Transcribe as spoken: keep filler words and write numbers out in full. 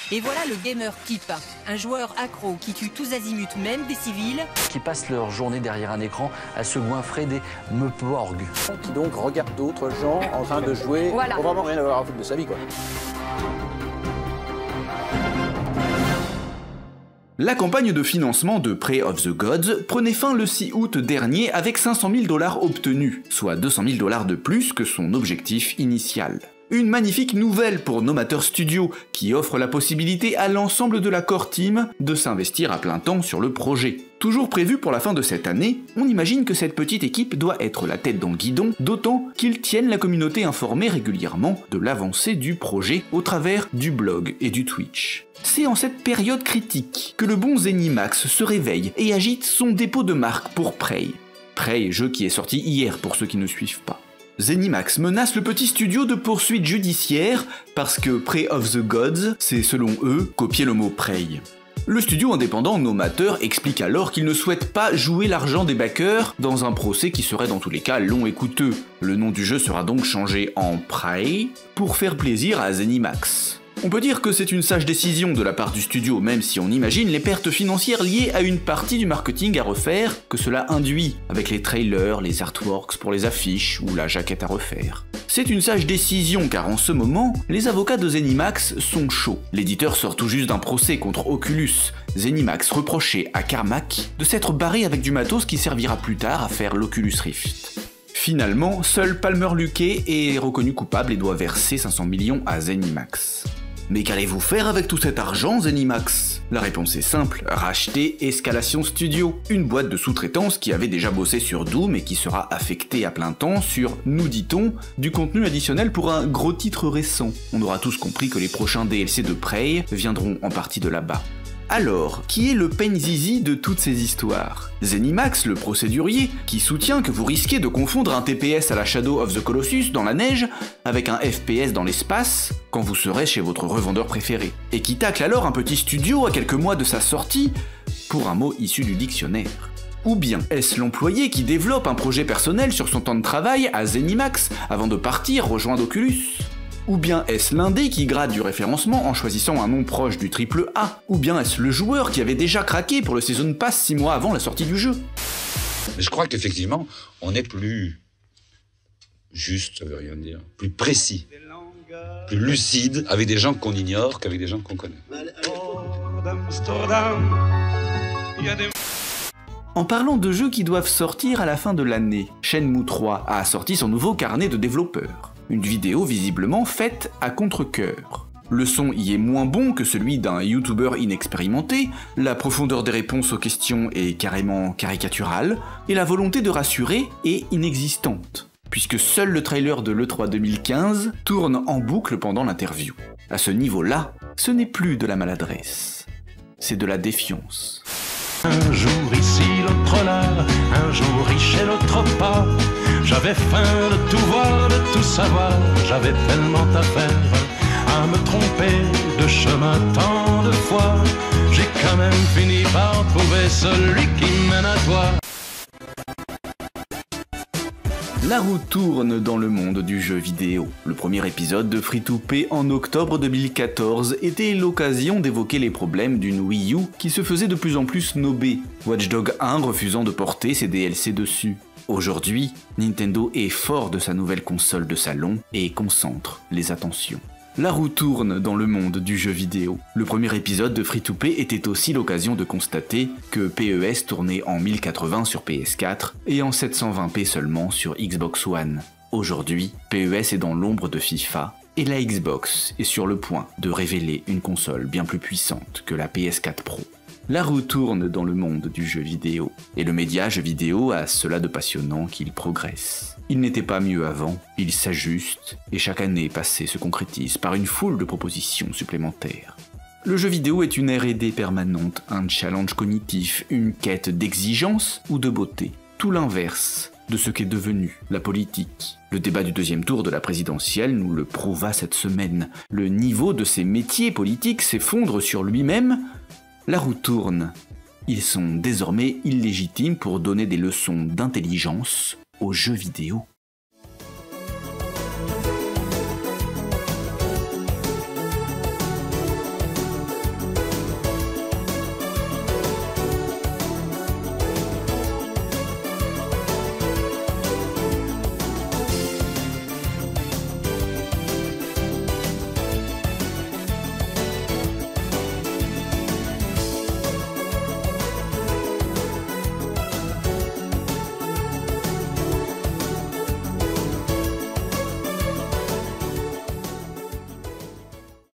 Et voilà le gamer type, un joueur accro qui tue tous azimuts, même des civils. Qui passent leur journée derrière un écran à se goinfrer des meuporgs. Qui donc regarde d'autres gens en train de jouer, voilà. Pour vraiment rien avoir à foutre de sa vie, quoi. La campagne de financement de Prey of the Gods prenait fin le six août dernier avec cinq cent mille dollars obtenus, soit deux cent mille dollars de plus que son objectif initial. Une magnifique nouvelle pour Nomateur Studio, qui offre la possibilité à l'ensemble de la core team de s'investir à plein temps sur le projet. Toujours prévu pour la fin de cette année, on imagine que cette petite équipe doit être la tête dans le guidon, d'autant qu'ils tiennent la communauté informée régulièrement de l'avancée du projet au travers du blog et du Twitch. C'est en cette période critique que le bon Zenimax se réveille et agite son dépôt de marque pour Prey. Prey, jeu qui est sorti hier pour ceux qui ne suivent pas. Zenimax menace le petit studio de poursuites judiciaires parce que Prey of the Gods, c'est selon eux copier le mot Prey. Le studio indépendant Nomateur explique alors qu'il ne souhaite pas jouer l'argent des backers dans un procès qui serait dans tous les cas long et coûteux. Le nom du jeu sera donc changé en Prey pour faire plaisir à Zenimax. On peut dire que c'est une sage décision de la part du studio, même si on imagine les pertes financières liées à une partie du marketing à refaire que cela induit, avec les trailers, les artworks pour les affiches ou la jaquette à refaire. C'est une sage décision car en ce moment, les avocats de Zenimax sont chauds. L'éditeur sort tout juste d'un procès contre Oculus. Zenimax reprochait à Carmack de s'être barré avec du matos qui servira plus tard à faire l'Oculus Rift. Finalement, seul Palmer Luckey est reconnu coupable et doit verser cinq cents millions à Zenimax. Mais qu'allez-vous faire avec tout cet argent, Zenimax? La réponse est simple, racheter Escalation Studio, une boîte de sous-traitance qui avait déjà bossé sur Doom et qui sera affectée à plein temps sur, nous dit-on, du contenu additionnel pour un gros titre récent. On aura tous compris que les prochains D L C de Prey viendront en partie de là-bas. Alors, qui est le Pain-Zizi de toutes ces histoires? Zenimax, le procédurier, qui soutient que vous risquez de confondre un T P S à la Shadow of the Colossus dans la neige avec un F P S dans l'espace quand vous serez chez votre revendeur préféré, et qui tacle alors un petit studio à quelques mois de sa sortie pour un mot issu du dictionnaire. Ou bien est-ce l'employé qui développe un projet personnel sur son temps de travail à Zenimax avant de partir rejoindre Oculus? Ou bien est-ce l'indé qui grade du référencement en choisissant un nom proche du triple A? Ou bien est-ce le joueur qui avait déjà craqué pour le Season Pass six mois avant la sortie du jeu? Mais je crois qu'effectivement, on est plus juste, ça veut rien dire, plus précis, plus lucide avec des gens qu'on ignore qu'avec des gens qu'on connaît. En parlant de jeux qui doivent sortir à la fin de l'année, Shenmue trois a sorti son nouveau carnet de développeurs. Une vidéo visiblement faite à contre-cœur. Le son y est moins bon que celui d'un youtubeur inexpérimenté, la profondeur des réponses aux questions est carrément caricaturale, et la volonté de rassurer est inexistante, puisque seul le trailer de l'E trois deux mille quinze tourne en boucle pendant l'interview. À ce niveau-là, ce n'est plus de la maladresse, c'est de la défiance. Un jour ici, l'autre là, un jour riche et l'autre pas. J'avais faim de tout voir, de tout savoir. J'avais tellement à faire, à me tromper de chemin tant de fois. J'ai quand même fini par trouver celui qui mène à toi. La roue tourne dans le monde du jeu vidéo. Le premier épisode de Free to Play en octobre deux mille quatorze était l'occasion d'évoquer les problèmes d'une Wii U qui se faisait de plus en plus snobée, Watch Dogs un refusant de porter ses D L C dessus. Aujourd'hui, Nintendo est fort de sa nouvelle console de salon et concentre les attentions. La roue tourne dans le monde du jeu vidéo. Le premier épisode de Free to Play était aussi l'occasion de constater que P E S tournait en mille quatre-vingts sur P S quatre et en sept cent vingt p seulement sur Xbox One. Aujourd'hui, P E S est dans l'ombre de FIFA et la Xbox est sur le point de révéler une console bien plus puissante que la P S quatre Pro. La roue tourne dans le monde du jeu vidéo, et le média jeu vidéo a cela de passionnant qu'il progresse. Il n'était pas mieux avant, il s'ajuste, et chaque année passée se concrétise par une foule de propositions supplémentaires. Le jeu vidéo est une R et D permanente, un challenge cognitif, une quête d'exigence ou de beauté. Tout l'inverse de ce qu'est devenu la politique. Le débat du deuxième tour de la présidentielle nous le prouva cette semaine. Le niveau de ces métiers politiques s'effondre sur lui-même. La roue tourne. Ils sont désormais illégitimes pour donner des leçons d'intelligence aux jeux vidéo.